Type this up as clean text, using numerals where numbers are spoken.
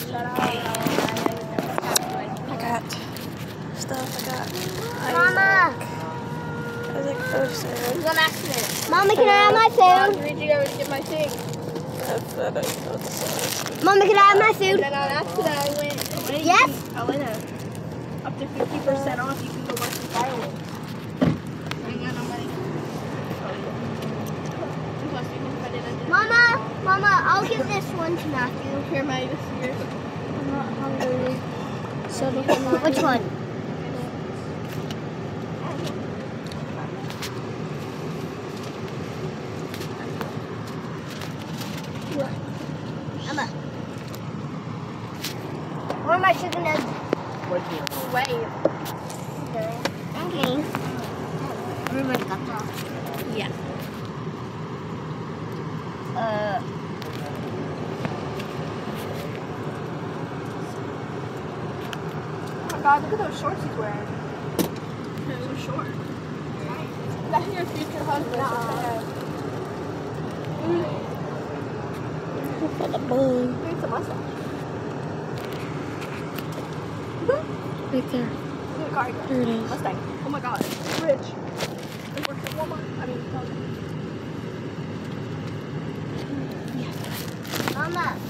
I got stuff. Mama! Isaac posted. It was an accident. Mama, can I have my food? Did you ever get my thing? Mama, can I have my food? And then on accident, I went. Yes? I went up to 50% off. You can go buy some firewood. I ain't got no money. Plus, you can put it in. Mama, I'll give this one to Matthew. Here, my this year. I'm not hungry. So Which one? Emma. Where are my chicken eggs? Wait. Okay. Everybody got that. Yeah. Oh my God! Look at those shorts he's wearing. They're so short. That's your future husband. for the bug. It's a mustache. Right there. Look at the car. There it is. Mustang. Oh my God. Rich. It works at Walmart. I mean, Mama.